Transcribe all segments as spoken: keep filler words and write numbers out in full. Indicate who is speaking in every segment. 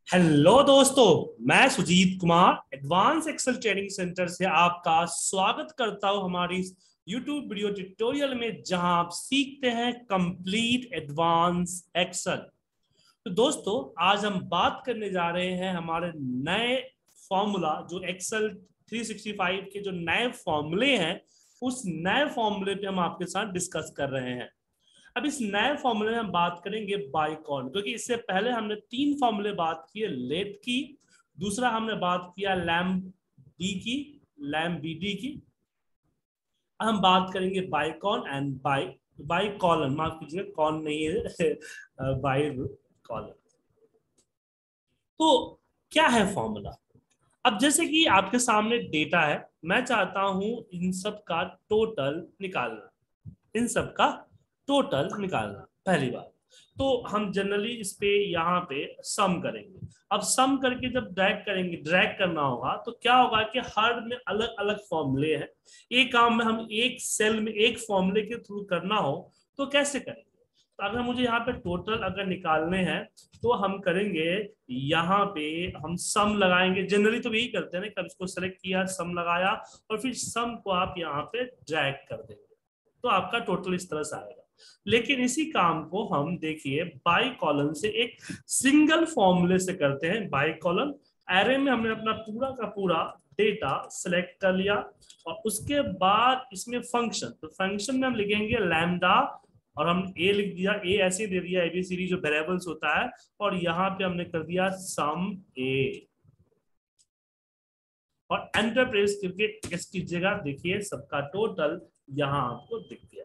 Speaker 1: Hello दोस्तों, मैं Sujit Kumar advance Excel training centre से आपका स्वागत करता हूं हमारी यूट्यूब वीडियो ट्यूटोरियल में, जहां आप सीखते हैं कंप्लीट एडवांस एक्सेल। तो दोस्तों, आज हम बात करने जा रहे हैं हमारे नए फॉर्मूला, जो एक्सेल थ्री सिक्सटी फाइव के जो नए फॉर्मूले हैं, उस नए फॉर्मूले पे हम आपके साथ डिस्कस कर रहे हैं। अब इस नए फॉर्मूले में हम बात करेंगे बाइकॉन, क्योंकि इससे पहले हमने तीन फॉर्मूले बात किए। लेट की, दूसरा हमने बात किया लैम्ब डी की, लैम्ब बी डी की। हम बात करेंगे bycol and by bycol, माफ कीजिएगा, कॉन नहीं है, बाई कॉलन। तो क्या है फॉर्मूला? अब जैसे कि आपके सामने डेटा है, मैं चाहता हूं इन सब का टोटल निकालना, इन सब का टोटल निकालना। पहली बात तो हम जनरली इस पे यहाँ पे सम करेंगे। अब सम करके जब ड्रैग करेंगे, ड्रैग करना होगा, तो क्या होगा कि हर में अलग अलग फॉर्मूले हैं। एक काम में हम एक सेल में एक फॉर्मूले के थ्रू करना हो तो कैसे करेंगे? तो अगर मुझे यहाँ पे टोटल अगर निकालने हैं तो हम करेंगे, यहाँ पे हम सम लगाएंगे। जनरली तो यही करते हैं ना, कब इसको सेलेक्ट किया, सम लगाया, और फिर सम को आप यहाँ पे ड्रैग कर देंगे तो आपका टोटल इस तरह से आएगा। लेकिन इसी काम को हम देखिए बाई कॉलन से एक सिंगल फॉर्मूले से करते हैं। बाई कॉलन एरे में हमने अपना पूरा का पूरा डेटा सेलेक्ट कर लिया, और उसके बाद इसमें फंक्शन, तो फंक्शन में हम लिखेंगे लैम्डा, और हम ए लिख दिया, ए ऐसे दे दिया, एबीसीडी जो वेरिएबल्स होता है, और यहाँ पे हमने कर दिया सम ए, और एंटर प्रेस करके गेस कीजिएगा। देखिए सबका टोटल यहां आपको दिख गया,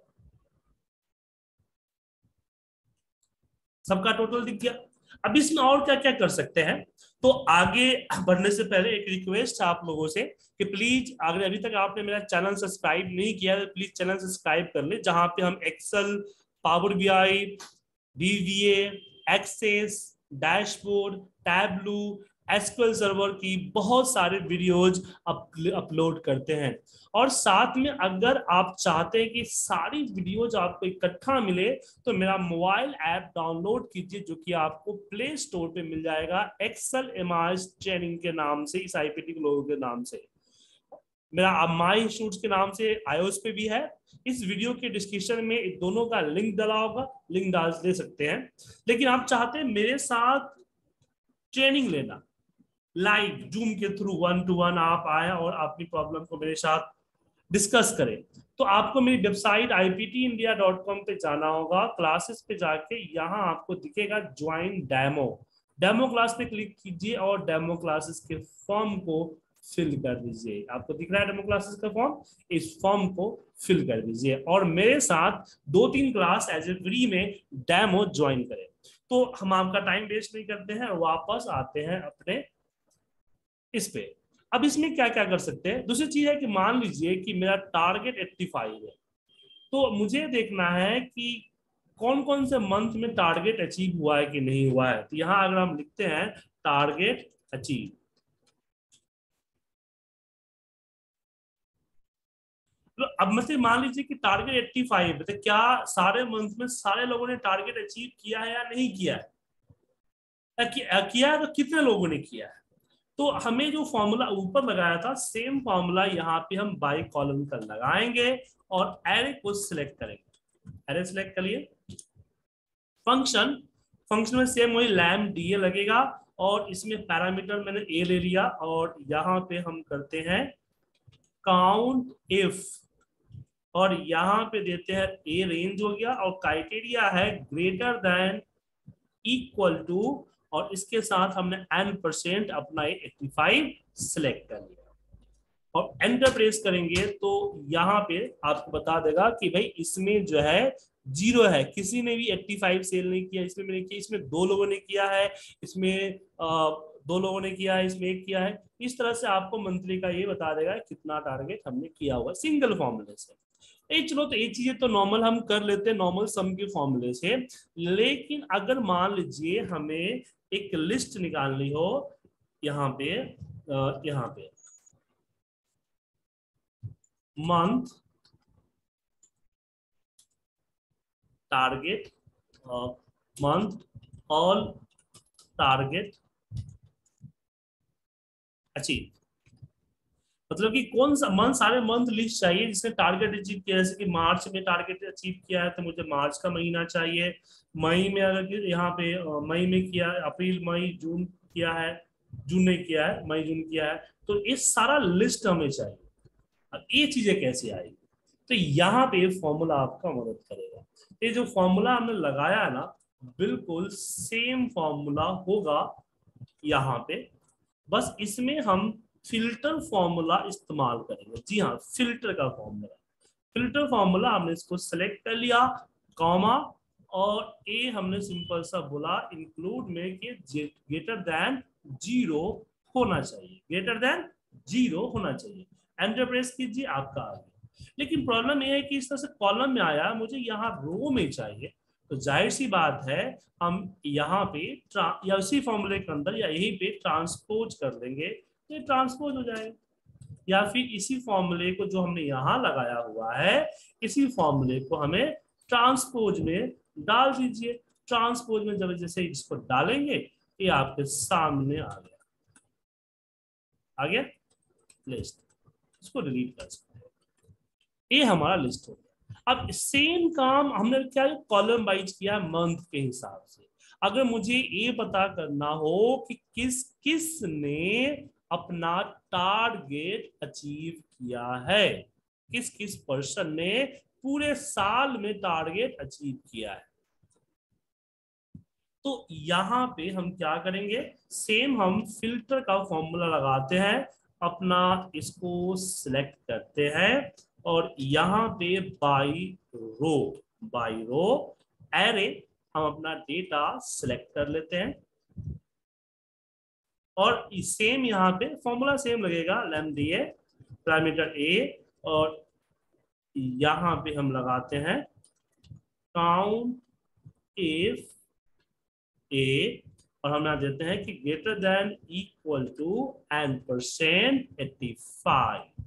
Speaker 1: सबका टोटल दिख गया। अब इसमें और क्या क्या कर सकते हैं? तो आगे बढ़ने से पहले एक रिक्वेस्ट है आप लोगों से कि प्लीज, अगर अभी तक आपने मेरा चैनल सब्सक्राइब नहीं किया तो प्लीज चैनल सब्सक्राइब कर ले, जहां पे हम Excel, power BI, DVA, access, dashboard, Tableau, SQL server की बहुत सारे वीडियोज अपलोड करते हैं। और साथ में अगर आप चाहते हैं कि सारी वीडियोज आपको इकट्ठा मिले, तो मेरा मोबाइल ऐप डाउनलोड कीजिए, जो कि आपको प्ले स्टोर पे मिल जाएगा, एक्सेल एमआईएस ट्रेनिंग के नाम से, इस आईपीटी के लोगों के नाम से। मेरा माई इंस्टीट्यूट के नाम से आईओएस पे भी है। इस वीडियो के डिस्क्रिप्शन में दोनों का लिंक डाला होगा, लिंक डाल दे सकते हैं। लेकिन आप चाहते हैं मेरे साथ ट्रेनिंग लेना, लाइव जूम के थ्रू वन टू वन आप आए और अपनी प्रॉब्लम को मेरे साथ डिस्कस करें, तो आपको मेरी website I P T India dot com पे जाना होगा। क्लासेस पे जाके यहाँ आपको दिखेगा ज्वाइन डेमो, डेमो क्लास पे क्लिक कीजिए और डेमो क्लासेस के फॉर्म को फिल कर दीजिए। आपको दिख रहा है डेमो क्लासेस का फॉर्म, इस फॉर्म को फिल कर दीजिए और मेरे साथ दो तीन क्लास एज ए फ्री में डेमो ज्वाइन करें। तो हम आपका टाइम वेस्ट नहीं करते हैं, वापस आते हैं अपने इस पे। अब इसमें क्या क्या कर सकते हैं? दूसरी चीज है कि मान लीजिए कि मेरा टारगेट एट्टी फाइव है, तो मुझे देखना है कि कौन कौन से मंथ में टारगेट अचीव हुआ है कि नहीं हुआ है। तो यहां अगर हम लिखते हैं टारगेट अचीव, तो अब मतलब मान लीजिए कि टारगेट एट्टी फाइव है, तो क्या सारे मंथ में सारे लोगों ने टारगेट अचीव किया है या नहीं किया है? किया है तो कितने लोगों ने किया है? तो हमें जो फॉर्मूला ऊपर लगाया था, सेम फॉर्मूला यहाँ पे हम बाई कॉलम का लगाएंगे और एरे को सिलेक्ट करेंगे। एरे सिलेक्ट करिए, फंक्शन, फंक्शन में सेम वही लैम डीए लगेगा, और इसमें पैरामीटर मैंने ए ले लिया, और यहाँ पे हम करते हैं काउंट इफ, और यहाँ पे देते हैं ए रेंज हो गया, और क्राइटेरिया है ग्रेटर देन इक्वल टू, और इसके साथ हमने एन परसेंट अपना एट्टी फाइव सिलेक्ट कर लिया और एंटर प्रेस करेंगे, तो यहाँ पे आपको बता देगा कि भाई इसमें जो है जीरो है, किसी ने भी एट्टी फाइव सेल नहीं किया, इसमें मैंने किया, इसमें दो लोगों ने किया है, इसमें आ, दो लोगों ने किया है, इसमें एक किया है। इस तरह से आपको मंथली का ये बता देगा कितना टारगेट हमने किया हुआ सिंगल फॉर्मूले से। ए चलो, तो ये चीजें तो नॉर्मल हम कर लेते हैं नॉर्मल सम के फॉर्मूले से। लेकिन अगर मान लीजिए हमें एक लिस्ट निकालनी हो, यहाँ पे यहाँ पे month target, month all target achieve, मतलब कि कौन सा मंथ, सारे मंथ लिस्ट चाहिए जिसने टारगेट अचीव किया। जैसे कि मार्च में टारगेट अचीव किया है तो मुझे मार्च का महीना चाहिए। मई में अगर कि यहाँ पे अ, मई में किया है, अप्रैल मई जून किया है, जून नहीं किया है, मई जून किया है, तो ये सारा लिस्ट हमें चाहिए। अब ये चीजें कैसे आएगी, तो यहाँ पे फॉर्मूला आपका मदद करेगा। ये जो फॉर्मूला हमने लगाया है ना, बिल्कुल सेम फॉर्मूला होगा यहाँ पे, बस इसमें हम फिल्टर फॉर्मूला इस्तेमाल करेंगे। जी हाँ, फिल्टर का फॉर्मूला। फिल्टर फॉर्मूला हमने इसको सेलेक्ट कर लिया, कॉमा, और ए हमने सिंपल सा बोला इंक्लूड में कि ग्रेटर देन जीरो होना चाहिए, ग्रेटर देन जीरो होना चाहिए। एंटर प्रेस कीजिए, आपका आ गया। लेकिन प्रॉब्लम यह है कि इस तरह से कॉलम में आया, मुझे यहाँ रो में चाहिए, तो जाहिर सी बात है हम यहाँ पे या उसी फॉर्मूले के अंदर या यहीं पे ट्रांसपोज कर देंगे तो ये ट्रांसपोज हो जाएगा। या फिर इसी फॉर्मूले को जो हमने यहाँ लगाया हुआ है, इसी फॉर्मूले को हमें ट्रांसपोज में डाल दीजिए। ट्रांसपोज में जब जैसे इसको डालेंगे, ये आपके सामने आ गया, आ गया लिस्ट। इसको डिलीट कर सकते हैं, ये हमारा लिस्ट हो गया। अब सेम काम हमने क्या कॉलम वाइज किया मंथ के हिसाब से। अगर मुझे ये पता करना हो कि किस किस ने अपना टारगेट अचीव किया है, किस किस पर्सन ने पूरे साल में टारगेट अचीव किया है, तो यहां पे हम क्या करेंगे, सेम हम फिल्टर का फॉर्मूला लगाते हैं, अपना इसको सिलेक्ट करते हैं और यहां पे by row, by row array हम अपना डेटा सिलेक्ट कर लेते हैं और सेम यहाँ पे फॉर्मूला सेम लगेगा, लैम दिए पैरामीटर ए, और यहां पे हम लगाते हैं काउंट इफ ए, और हम यहाँ देते हैं कि greater than equal to N percent eighty five,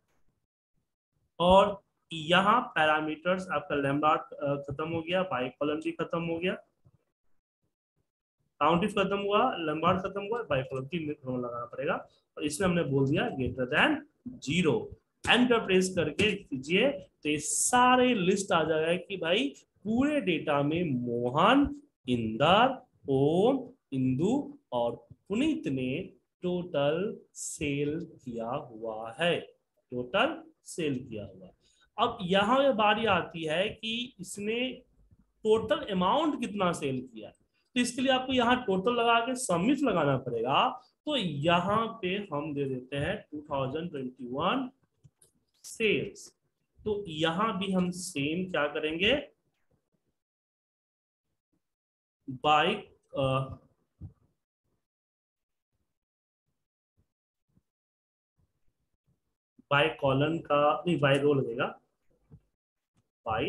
Speaker 1: और यहाँ पैरामीटर्स आपका लैम्बडा खत्म हो गया, बाई कॉलम भी खत्म हो गया, काउंट इफ खत्म हुआ, लैम्बडा खत्म हुआ, बाई कॉलम तीन लगाना पड़ेगा, और इसमें हमने बोल दिया greater than zero. Enter press करके कीजिए तो ये सारे लिस्ट आ जाएगा कि भाई पूरे डेटा में मोहन, इंदर, ओम, इंदु और पुनीत ने टोटल सेल किया हुआ है, टोटल सेल किया हुआ। अब यहां ये बारी आती है कि इसने टोटल अमाउंट कितना सेल किया, तो इसके लिए आपको यहाँ टोटल लगा के समिट लगाना पड़ेगा। तो यहाँ पे हम दे देते हैं two thousand twenty one sales. तो यहां भी हम सेम क्या करेंगे, बाय बाय कॉलन का नहीं, बाय रो लगेगा, बाय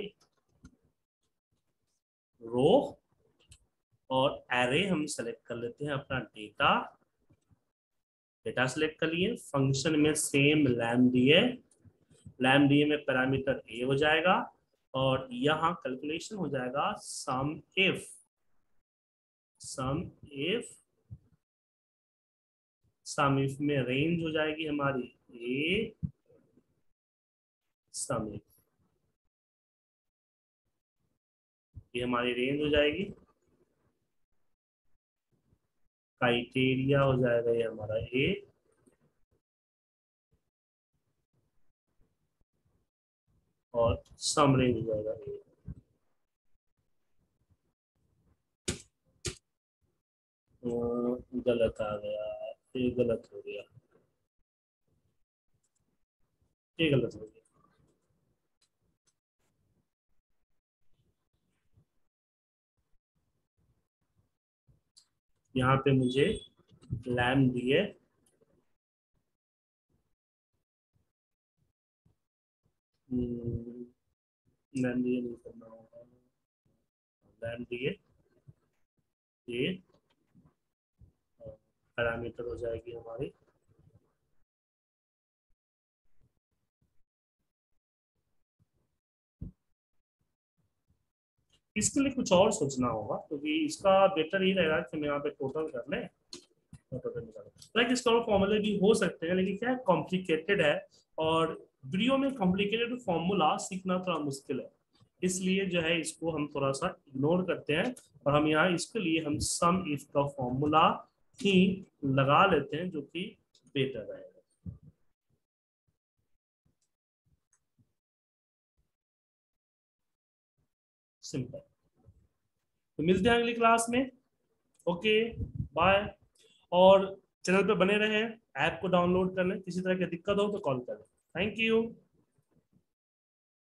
Speaker 1: रो, और एरे हम सेलेक्ट कर लेते हैं अपना डेटा, डेटा सेलेक्ट कर लिए, फंक्शन में सेम लैम दिए, लैम दिए में पैरामीटर ए हो जाएगा, और यहाँ कैलकुलेशन हो जाएगा sum if, sum if, sum if में रेंज हो जाएगी हमारी ए, सम इफ, ये हमारी रेंज हो जाएगी, क्राइटेरिया हो जाएगा ये हमारा ए, और सम रेंज हो जाएगा ए। गलत आ गया, ये गलत हो गया, ये गलत हो गया। यहाँ पे मुझे लैम दिए, लैम दिए नहीं करना होगा, लैम दिए ये पैरामीटर हो जाएगी हमारी, इसके लिए कुछ और सोचना होगा क्योंकि इसका बेटर ये रहेगा कि हम यहाँ पे टोटल कर लें, लाइक इसका फॉर्मूले भी हो सकते हैं, लेकिन क्या कॉम्प्लिकेटेड है और वीडियो में कॉम्प्लिकेटेड फॉर्मूला सीखना थोड़ा मुश्किल है, इसलिए जो है इसको हम थोड़ा सा इग्नोर करते हैं और हम यहाँ इसके लिए हम सम इफ का फॉर्मूला ही लगा लेते हैं, जो कि बेटर रहेगा। सिंपल। तो मिलते हैं अगली क्लास में। Okay, bye. और चैनल पे बने रहें, ऐप को डाउनलोड कर लें, किसी तरह की दिक्कत हो तो कॉल करें। Thank you.